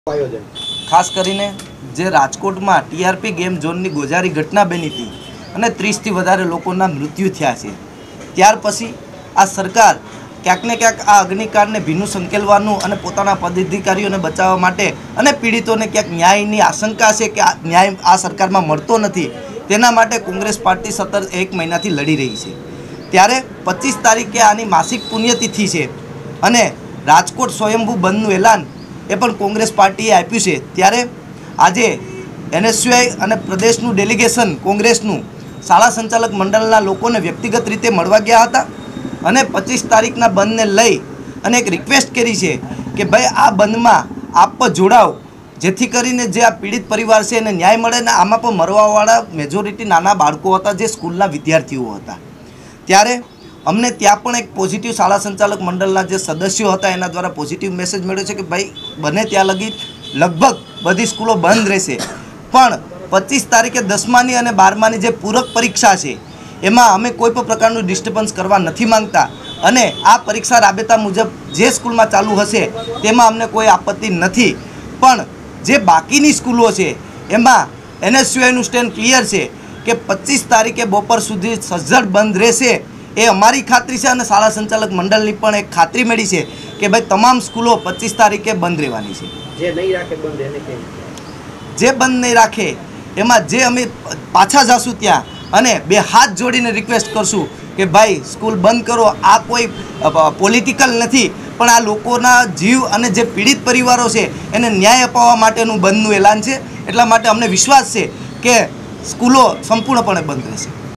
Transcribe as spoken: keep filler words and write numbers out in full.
આયોજન ખાસ કરીને જે રાજકોટમાં ટીઆરપી ગેમ ઝોનની ગોજારી ઘટના બની હતી અને ત્રીસથી વધારે લોકોના મૃત્યુ થયા છે, ત્યાર પછી આ સરકાર ક્યાંક ને ક્યાંક આ અગ્નિકાંડને ભીનું સંકેલવાનું અને પોતાના પદાધિકારીઓને બચાવવા માટે અને પીડિતોને ક્યાંક ન્યાયની આશંકા છે કે આ ન્યાય આ સરકારમાં મળતો નથી, તેના માટે કોંગ્રેસ પાર્ટી સતત એક મહિનાથી લડી રહી છે। ત્યારે પચીસ તારીખે આની માસિક પુણ્યતિથિ છે અને રાજકોટ સ્વયંભૂ બંધનું એલાન એ પણ કોંગ્રેસ પાર્ટીએ આપ્યું છે। ત્યારે આજે એનએસયુઆઈ અને પ્રદેશનું ડેલિગેશન કોંગ્રેસનું શાળા સંચાલક મંડળના લોકોને વ્યક્તિગત રીતે મળવા ગયા હતા અને પચીસ તારીખના બંધને લઈ અને એક રિક્વેસ્ટ કરી છે કે ભાઈ આ બંધમાં આપ જોડાઓ, જેથી કરીને જે આ પીડિત પરિવાર છે એને ન્યાય મળે ને આમાં પણ મરવાવાળા મેજોરિટી નાના બાળકો હતા, જે સ્કૂલના વિદ્યાર્થીઓ હતા। ત્યારે અમને ત્યાં પણ એક પોઝિટિવ શાળા સંચાલક મંડળના જે સદસ્યો હતા એના દ્વારા પોઝિટિવ મેસેજ મળ્યો છે કે ભાઈ બને ત્યાં લગી લગભગ બધી સ્કૂલો બંધ રહેશે, પણ પચીસ તારીખે દસમાની અને બારમાની જે પૂરક પરીક્ષા છે એમાં અમે કોઈ પણ પ્રકારનું ડિસ્ટર્બન્સ કરવા નથી માંગતા અને આ પરીક્ષા રાબેતા મુજબ જે સ્કૂલમાં ચાલુ હશે તેમાં અમને કોઈ આપત્તિ નથી, પણ જે બાકીની સ્કૂલો છે એમાં એનએસયુઆઈનું સ્ટેન્ડ ક્લિયર છે કે પચીસ તારીખે બપોર સુધી સજ્જડ બંધ રહેશે। એ અમારી ખાતરી છે અને શાળા સંચાલક મંડળની પણ એક ખાતરી મળી છે કે ભાઈ તમામ સ્કૂલો પચીસ તારીખે બંધ રહેવાની છે। જે નહીં રાખે બંધ એને કેમ જે બંધ નહીં રાખે એમાં જે અમે પાછા જશું ત્યાં અને બે હાથ જોડીને રિક્વેસ્ટ કરશું કે ભાઈ સ્કૂલ બંધ કરો। આ કોઈ પોલિટિકલ નથી, પણ આ લોકોના જીવ અને જે પીડિત પરિવારો છે એને ન્યાય અપાવવા માટેનું બંધનું એલાન છે, એટલા માટે અમને વિશ્વાસ છે કે સ્કૂલો સંપૂર્ણપણે બંધ રહેશે।